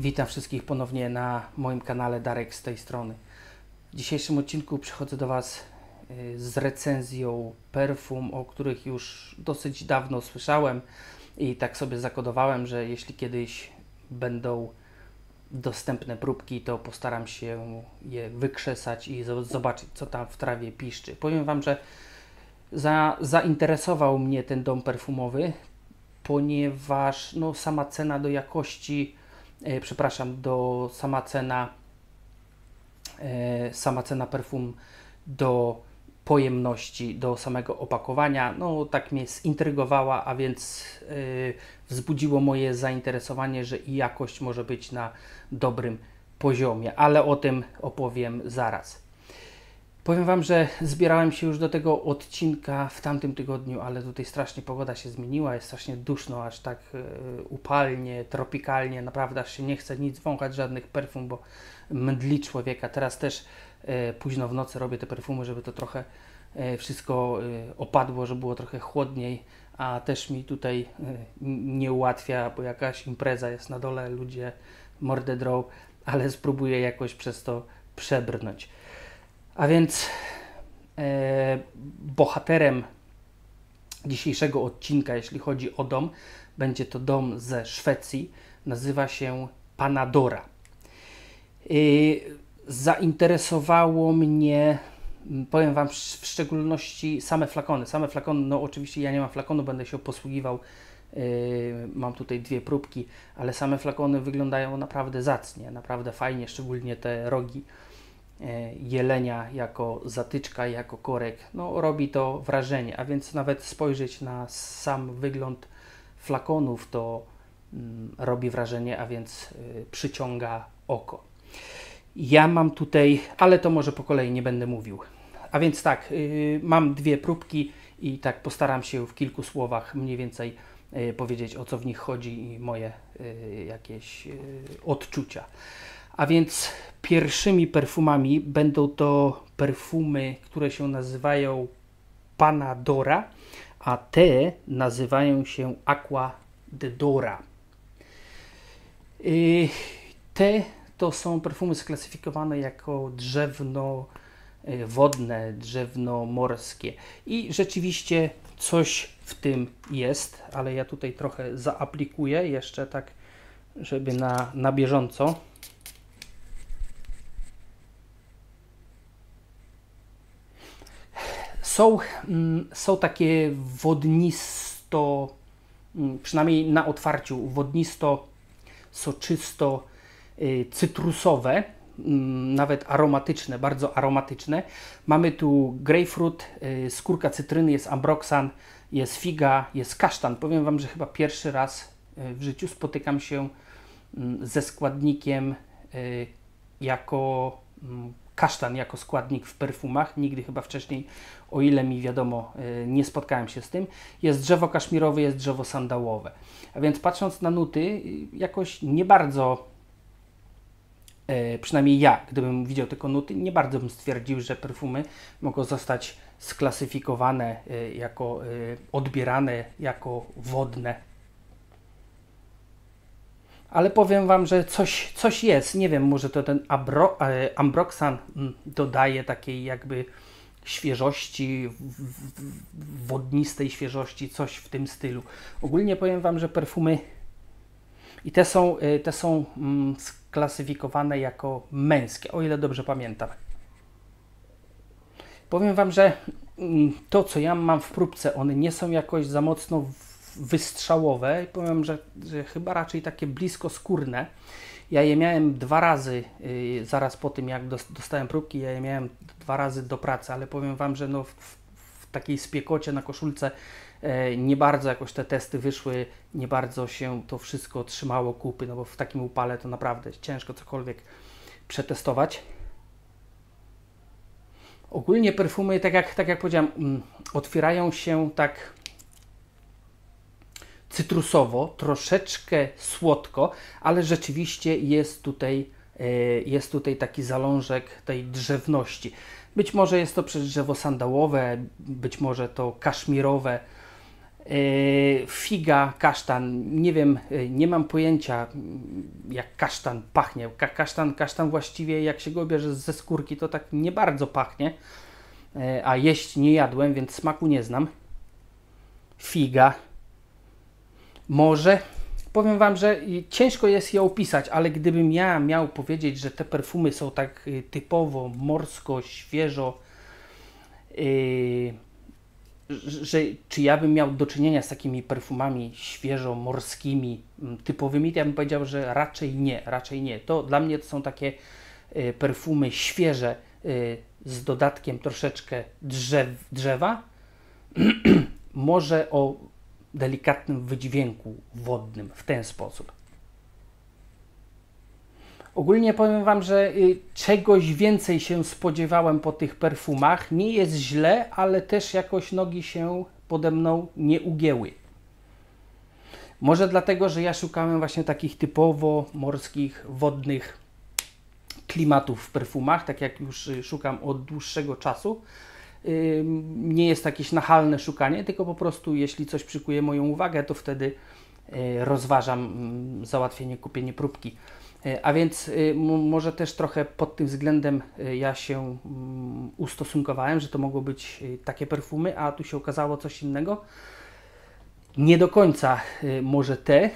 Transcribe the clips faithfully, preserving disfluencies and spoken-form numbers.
Witam wszystkich ponownie na moim kanale, Darek z tej strony. W dzisiejszym odcinku przychodzę do Was z recenzją perfum, o których już dosyć dawno słyszałem i tak sobie zakodowałem, że jeśli kiedyś będą dostępne próbki, to postaram się je wykrzesać i zobaczyć, co tam w trawie piszczy. Powiem Wam, że za, zainteresował mnie ten dom perfumowy, ponieważ no, sama cena do jakości E, przepraszam, do sama cena e, sama cena perfum do pojemności, do samego opakowania, no tak mnie zintrygowała, a więc e, wzbudziło moje zainteresowanie, że i jakość może być na dobrym poziomie, ale o tym opowiem zaraz. Powiem Wam, że zbierałem się już do tego odcinka w tamtym tygodniu, ale tutaj strasznie pogoda się zmieniła, jest strasznie duszno, aż tak y, upalnie, tropikalnie, naprawdę aż się nie chce nic wąchać, żadnych perfum, bo mdli człowieka. Teraz też y, późno w nocy robię te perfumy, żeby to trochę y, wszystko y, opadło, żeby było trochę chłodniej, a też mi tutaj y, nie ułatwia, bo jakaś impreza jest na dole, ludzie mordę drą, ale spróbuję jakoś przez to przebrnąć. A więc e, bohaterem dzisiejszego odcinka, jeśli chodzi o dom, będzie to dom ze Szwecji. Nazywa się Panadora. E, zainteresowało mnie, powiem Wam, w szczególności same flakony. Same flakony, no oczywiście ja nie mam flakonu, będę się posługiwał. E, mam tutaj dwie próbki, ale same flakony wyglądają naprawdę zacnie, naprawdę fajnie, szczególnie te rogi jelenia jako zatyczka, jako korek, no robi to wrażenie, a więc nawet spojrzeć na sam wygląd flakonów to mm, robi wrażenie, a więc y, przyciąga oko. Ja mam tutaj, ale to może po kolei nie będę mówił. A więc tak, y, mam dwie próbki i tak postaram się w kilku słowach mniej więcej y, powiedzieć, o co w nich chodzi i moje y, jakieś y, odczucia. A więc pierwszymi perfumami będą to perfumy, które się nazywają Panadora, a te nazywają się Acqua di Dora. Yy, te to są perfumy sklasyfikowane jako drzewno-wodne, drzewno-morskie. I rzeczywiście coś w tym jest, ale ja tutaj trochę zaaplikuję jeszcze tak, żeby na, na bieżąco. Są, są takie wodnisto, przynajmniej na otwarciu, wodnisto, soczysto, cytrusowe, nawet aromatyczne, bardzo aromatyczne. Mamy tu grapefruit, skórka cytryny, jest ambroxan, jest figa, jest kasztan. Powiem Wam, że chyba pierwszy raz w życiu spotykam się ze składnikiem jako kasztan jako składnik w perfumach. Nigdy chyba wcześniej, o ile mi wiadomo, nie spotkałem się z tym. Jest drzewo kaszmirowe, jest drzewo sandałowe. A więc patrząc na nuty, jakoś nie bardzo, przynajmniej ja, gdybym widział tylko nuty, nie bardzo bym stwierdził, że perfumy mogą zostać sklasyfikowane jako, odbierane jako wodne. Ale powiem Wam, że coś, coś jest, nie wiem, może to ten abro, e, ambroxan dodaje takiej jakby świeżości, w, w, wodnistej świeżości, coś w tym stylu. Ogólnie powiem Wam, że perfumy i te są, te są mm, sklasyfikowane jako męskie, o ile dobrze pamiętam. Powiem Wam, że mm, to, co ja mam w próbce, one nie są jakoś za mocno w, wystrzałowe. Powiem, że, że chyba raczej takie blisko skórne. Ja je miałem dwa razy, yy, zaraz po tym jak dostałem próbki, ja je miałem dwa razy do pracy, ale powiem Wam, że no w, w takiej spiekocie na koszulce yy, nie bardzo jakoś te testy wyszły, nie bardzo się to wszystko trzymało kupy, no bo w takim upale to naprawdę ciężko cokolwiek przetestować. Ogólnie perfumy, tak jak, tak jak powiedziałem, mm, otwierają się tak cytrusowo, troszeczkę słodko, ale rzeczywiście jest tutaj, jest tutaj taki zalążek tej drzewności. Być może jest to przez drzewo sandałowe, być może to kaszmirowe, Figa, kasztan, nie wiem, nie mam pojęcia jak kasztan pachnie. Ka kasztan, kasztan właściwie jak się go bierze ze skórki, to tak nie bardzo pachnie, a jeść nie jadłem, więc smaku nie znam. Figa, może, powiem Wam, że ciężko jest je opisać, ale gdybym ja miał powiedzieć, że te perfumy są tak typowo morsko, świeżo, yy, że czy ja bym miał do czynienia z takimi perfumami świeżo morskimi, typowymi, to ja bym powiedział, że raczej nie, raczej nie. To dla mnie to są takie y, perfumy świeże y, z dodatkiem troszeczkę drzew, drzewa, może o delikatnym wydźwięku wodnym w ten sposób. Ogólnie powiem Wam, że y, czegoś więcej się spodziewałem po tych perfumach. Nie jest źle, ale też jakoś nogi się pode mną nie ugięły. Może dlatego, że ja szukałem właśnie takich typowo morskich, wodnych klimatów w perfumach, tak jak już y, szukam od dłuższego czasu. Y, nie jest to jakieś nachalne szukanie, tylko po prostu jeśli coś przykuje moją uwagę, to wtedy y, rozważam y, załatwienie, kupienie próbki. A więc y, może też trochę pod tym względem y, ja się y, ustosunkowałem, że to mogło być y, takie perfumy, a tu się okazało coś innego. Nie do końca y, może te,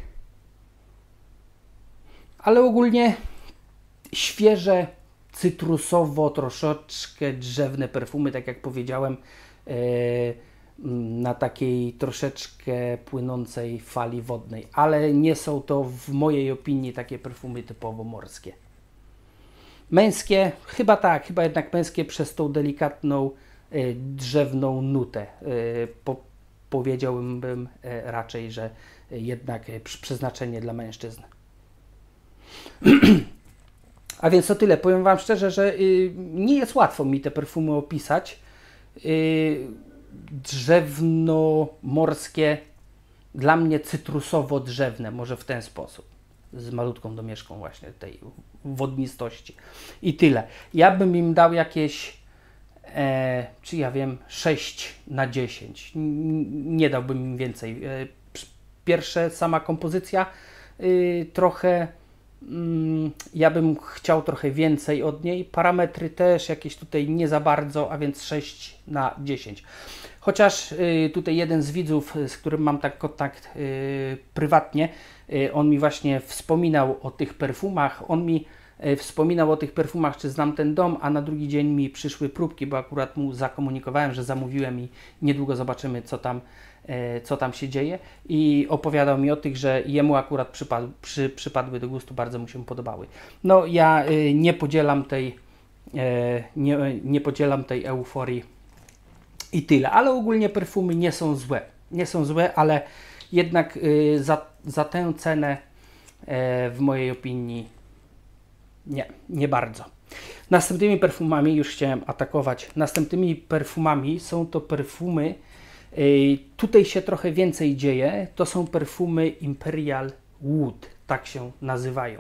ale ogólnie świeże, cytrusowo, troszeczkę drzewne perfumy, tak jak powiedziałem, y, na takiej troszeczkę płynącej fali wodnej, ale nie są to w mojej opinii takie perfumy typowo morskie. Męskie, chyba tak, chyba jednak męskie przez tą delikatną y, drzewną nutę. Y, po, powiedziałbym y, raczej, że y, jednak y, przeznaczenie dla mężczyzn. A więc to tyle. Powiem Wam szczerze, że y, nie jest łatwo mi te perfumy opisać. Y, drzewno-morskie, dla mnie cytrusowo-drzewne, może w ten sposób, z malutką domieszką właśnie tej wodnistości. I tyle. Ja bym im dał jakieś, e, czy ja wiem, sześć na dziesięć. Nie dałbym im więcej. E, pierwsze, sama kompozycja, y, trochę, mm, ja bym chciał trochę więcej od niej. Parametry też jakieś tutaj nie za bardzo, a więc sześć na dziesięć. Chociaż y, tutaj jeden z widzów, z którym mam tak kontakt y, prywatnie, y, on mi właśnie wspominał o tych perfumach, on mi y, wspominał o tych perfumach, czy znam ten dom, a na drugi dzień mi przyszły próbki, bo akurat mu zakomunikowałem, że zamówiłem i niedługo zobaczymy, co tam, y, co tam się dzieje, i opowiadał mi o tych, że jemu akurat przypadł, przy, przypadły do gustu, bardzo mu się podobały. No ja y, nie podzielam tej, y, nie, nie podzielam tej euforii. I tyle, ale ogólnie perfumy nie są złe, nie są złe, ale jednak y, za, za tę cenę y, w mojej opinii nie, nie bardzo. Następnymi perfumami, już chciałem atakować, następnymi perfumami są to perfumy, y, tutaj się trochę więcej dzieje, to są perfumy Imperial Wood, tak się nazywają.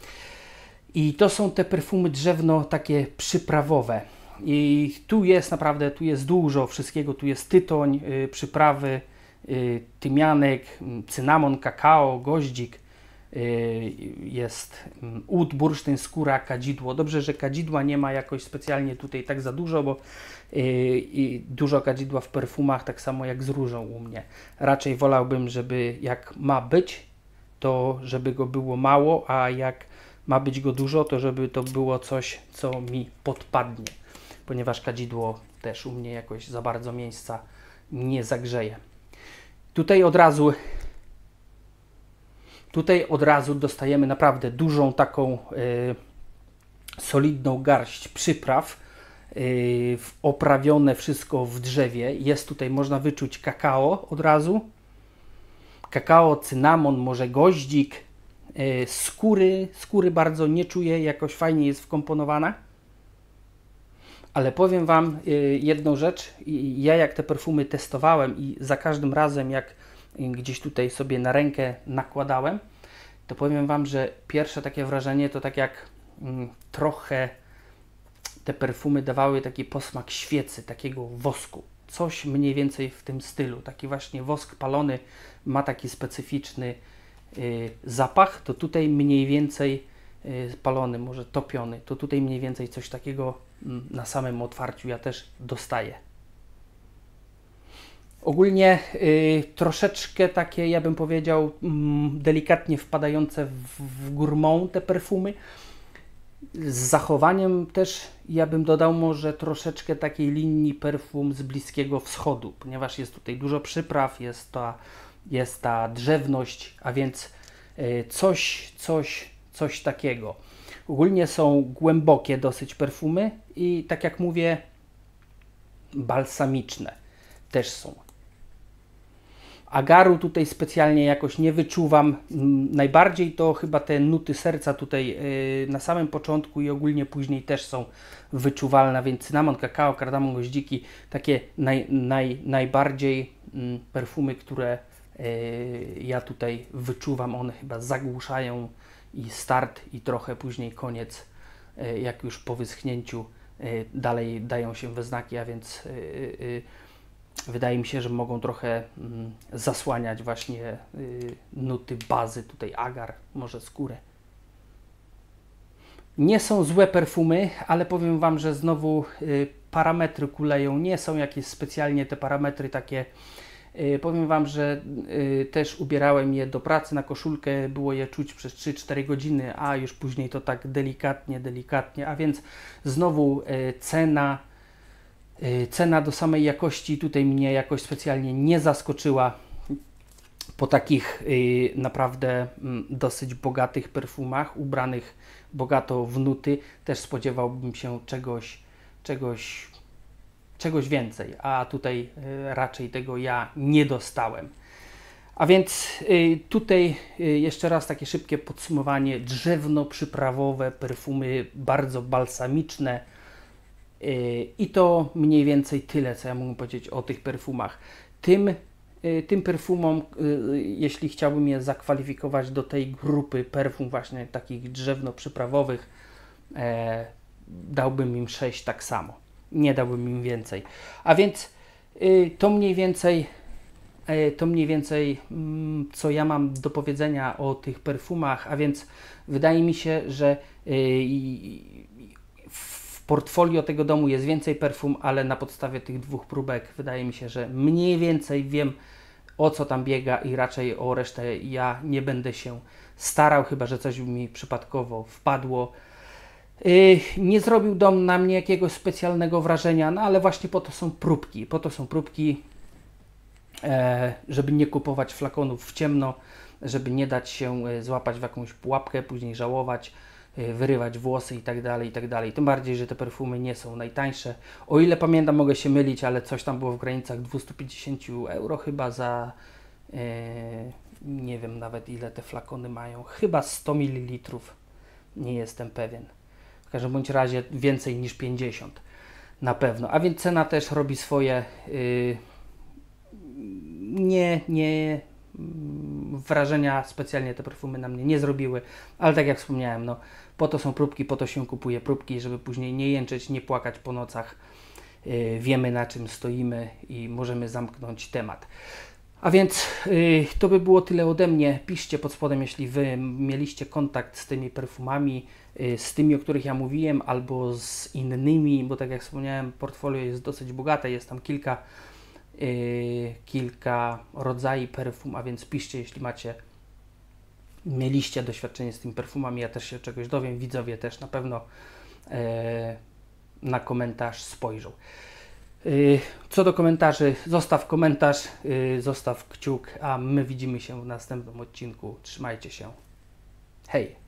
I to są te perfumy drzewno takie przyprawowe. I tu jest naprawdę, tu jest dużo wszystkiego, tu jest tytoń, y, przyprawy, y, tymianek, cynamon, kakao, goździk, y, jest ud, bursztyn, skóra, kadzidło. Dobrze, że kadzidła nie ma jakoś specjalnie tutaj tak za dużo, bo y, y, dużo kadzidła w perfumach, tak samo jak z różą u mnie. Raczej wolałbym, żeby jak ma być, to żeby go było mało, a jak ma być go dużo, to żeby to było coś, co mi podpadnie, ponieważ kadzidło też u mnie jakoś za bardzo miejsca nie zagrzeje. Tutaj od razu tutaj od razu dostajemy naprawdę dużą taką y, solidną garść przypraw, y, oprawione wszystko w drzewie. Jest tutaj, można wyczuć kakao od razu. Kakao, cynamon, może goździk, y, skóry. Skóry bardzo nie czuję, jakoś fajnie jest wkomponowana. Ale powiem Wam y, jedną rzecz, I, ja jak te perfumy testowałem i za każdym razem jak gdzieś tutaj sobie na rękę nakładałem, to powiem Wam, że pierwsze takie wrażenie to tak jak mm, trochę te perfumy dawały taki posmak świecy, takiego wosku. coś mniej więcej w tym stylu. Taki właśnie wosk palony ma taki specyficzny y, zapach, to tutaj mniej więcej y, palony, może topiony, to tutaj mniej więcej coś takiego y, na samym otwarciu ja też dostaję. Ogólnie y, troszeczkę takie, ja bym powiedział, y, delikatnie wpadające w, w gourmand te perfumy. Z zachowaniem też ja bym dodał może troszeczkę takiej linii perfum z Bliskiego Wschodu, ponieważ jest tutaj dużo przypraw, jest ta, jest ta drzewność, a więc y, coś, coś, coś takiego. Ogólnie są głębokie dosyć perfumy i tak jak mówię, balsamiczne też są. Agaru tutaj specjalnie jakoś nie wyczuwam. Najbardziej to chyba te nuty serca tutaj yy, na samym początku i ogólnie później też są wyczuwalne, więc cynamon, kakao, kardamon, goździki, takie naj, naj, najbardziej yy, perfumy, które yy, ja tutaj wyczuwam. One chyba zagłuszają i start i trochę później koniec, yy, jak już po wyschnięciu yy, dalej dają się we znaki, a więc yy, yy, wydaje mi się, że mogą trochę mm, zasłaniać właśnie y, nuty bazy, tutaj agar, może skórę. Nie są złe perfumy, ale powiem Wam, że znowu y, parametry kuleją. Nie są jakieś specjalnie te parametry takie. Y, powiem Wam, że y, też ubierałem je do pracy na koszulkę, było je czuć przez trzy cztery godziny, a już później to tak delikatnie, delikatnie, a więc znowu y, cena Cena do samej jakości tutaj mnie jakoś specjalnie nie zaskoczyła. Po takich y, naprawdę y, dosyć bogatych perfumach, ubranych bogato w nuty, też spodziewałbym się czegoś, czegoś, czegoś więcej, a tutaj y, raczej tego ja nie dostałem. A więc y, tutaj y, jeszcze raz takie szybkie podsumowanie. Drzewno-przyprawowe perfumy, bardzo balsamiczne. I to mniej więcej tyle, co ja mógł powiedzieć o tych perfumach. Tym, tym perfumom, jeśli chciałbym je zakwalifikować do tej grupy perfum właśnie takich drzewno-przyprawowych, e, dałbym im sześć tak samo. Nie dałbym im więcej. A więc y, to mniej więcej, y, to mniej więcej y, co ja mam do powiedzenia o tych perfumach, a więc wydaje mi się, że y, w portfolio tego domu jest więcej perfum, ale na podstawie tych dwóch próbek wydaje mi się, że mniej więcej wiem, o co tam biega i raczej o resztę ja nie będę się starał, chyba że coś mi przypadkowo wpadło. Yy, nie zrobił dom na mnie jakiegoś specjalnego wrażenia, no ale właśnie po to są próbki. Po to są próbki, e, żeby nie kupować flakonów w ciemno, żeby nie dać się e, złapać w jakąś pułapkę, później żałować, wyrywać włosy i tak dalej, i tak dalej. Tym bardziej, że te perfumy nie są najtańsze. O ile pamiętam, mogę się mylić, ale coś tam było w granicach dwieście pięćdziesiąt euro chyba za e, nie wiem nawet ile te flakony mają. Chyba sto mililitrów. Nie jestem pewien. W każdym bądź razie więcej niż pięćdziesiąt. Na pewno. A więc cena też robi swoje. Yy, nie, nie wrażenia specjalnie te perfumy na mnie nie zrobiły, ale tak jak wspomniałem, no po to są próbki, po to się kupuje próbki, żeby później nie jęczeć, nie płakać po nocach. Yy, wiemy na czym stoimy i możemy zamknąć temat. A więc yy, to by było tyle ode mnie. Piszcie pod spodem, jeśli Wy mieliście kontakt z tymi perfumami, yy, z tymi, o których ja mówiłem, albo z innymi, bo tak jak wspomniałem, portfolio jest dosyć bogate, jest tam kilka Yy, kilka rodzajów perfum, a więc piszcie, jeśli macie, mieliście doświadczenie z tymi perfumami, ja też się czegoś dowiem, widzowie też na pewno yy, na komentarz spojrzą. Yy, co do komentarzy, zostaw komentarz, yy, zostaw kciuk, a my widzimy się w następnym odcinku. Trzymajcie się. Hej!